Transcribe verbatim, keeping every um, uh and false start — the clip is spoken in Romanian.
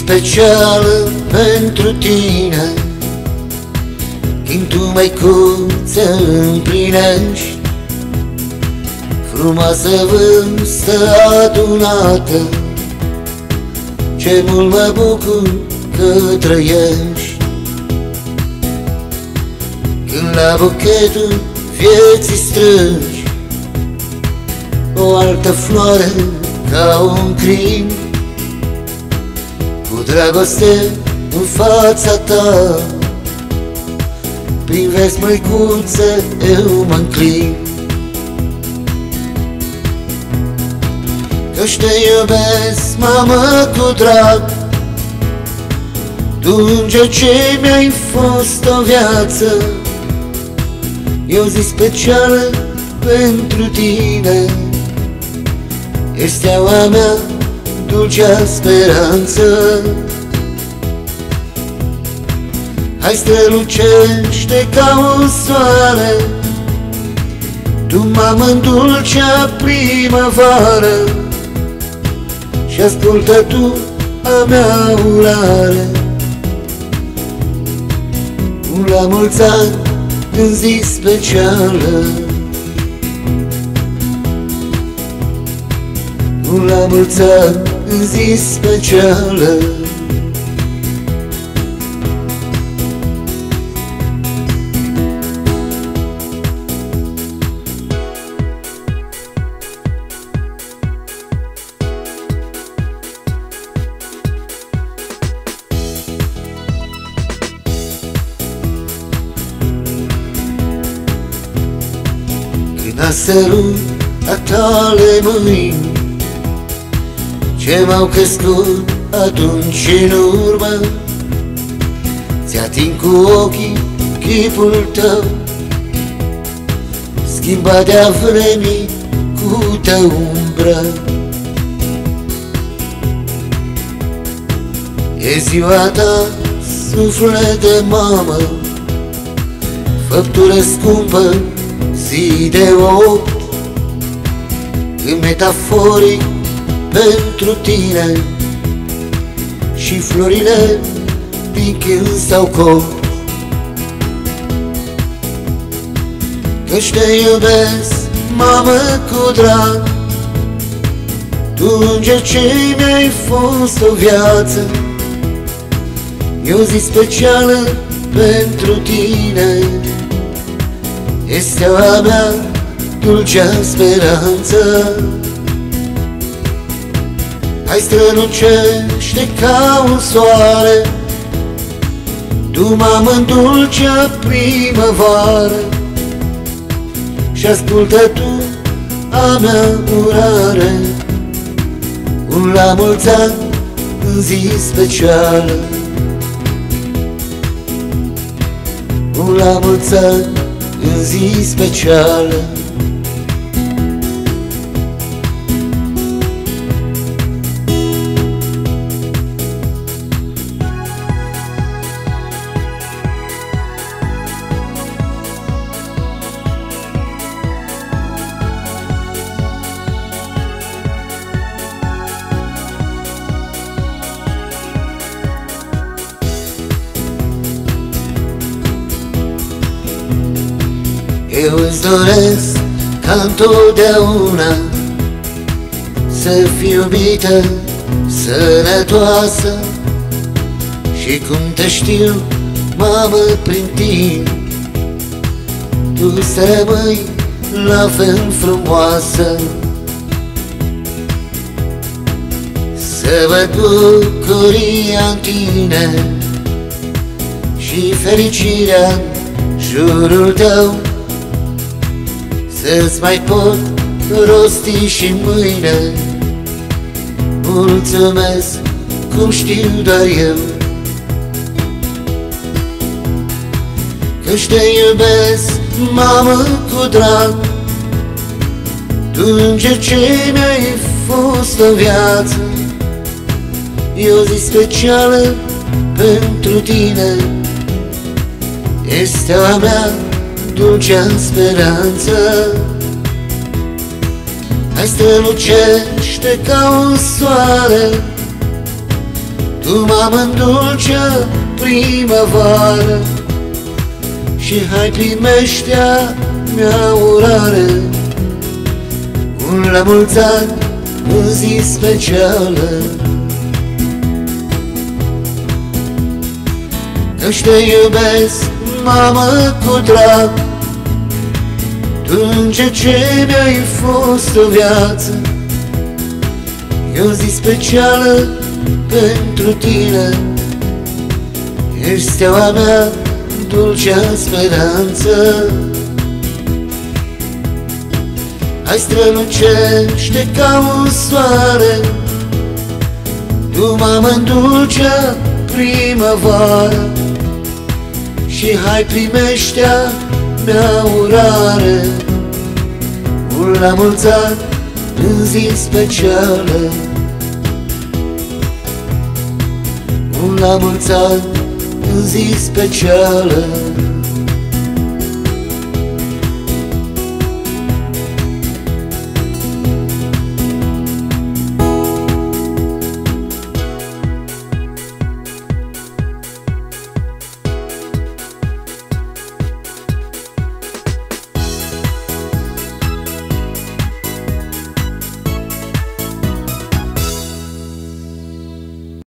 specială pentru tine, când tu, măicuță, împlinești frumoasă vârstă adunată. Ce mult mă bucur că trăiești, când la buchetul vieții strângi o altă floare ca un crin. Cu dragoste în fața ta privesc, măicuță, eu mă-nclin, că-și te iubesc, mamă, cu drag. Tu, înger ce mi-ai fost o viață, e o zi specială pentru tine. Ești steaua mea, dulcea speranță. Hai, strălucește ca un soare, tu, mamă, în dulcea primăvară, și ascultă tu a mea urare. La mulți ani în zi specială, la mulți ani în zi specială. Când sărut a tale mâini, ce m-au crescut atunci în urmă, ți-ating cu ochii chipul tău, schimbat de-a vremii cu tău umbră. E ziua ta, suflet de mamă, făptură scumpă, zi de opt, în metaforic pentru tine, și florile din când s-au copt. Că-și te iubesc, mamă, cu drag. Tu, înger ce mi-ai fost o viață, e o zi specială pentru tine. E steaua mea, dulcea speranță. Hai, strălucește ca un soare, tu, mamă, în dulcea primăvară, și ascultă tu a mea urare. Un la mulți ani în zi specială, un la mulți ani în zi specială. Eu îți doresc ca întotdeauna să fii iubită, sănătoasă, și cum te știu, mamă, prin tine, tu să rămâi la fel frumoasă. Să văd bucuria în tine și fericirea în jurul tău, să-ți mai pot rosti și mâine mulțumesc cum știu doar eu. Că-și te iubesc, mamă, cu drag. Tu, înger ce mi-ai fost o viață, e o zi specială pentru tine. E steaua mea, dulcea speranță. Hai, strălucește ca un soare, Tu, mamă, în dulcea primăvară, și hai primește-a mea urare, un la mulți ani în zi specială. Căci te iubesc, mamă, cu drag, tu înger ce mi-ai fost o viață. E o zi specială pentru tine, ești steaua mea, dulcea speranță. Hai, strălucește ca un soare, tu, mamă, în dulcea primăvară, și hai primește-a mea urare, un la mulți ani în zi specială, un la mulți ani în zi specială.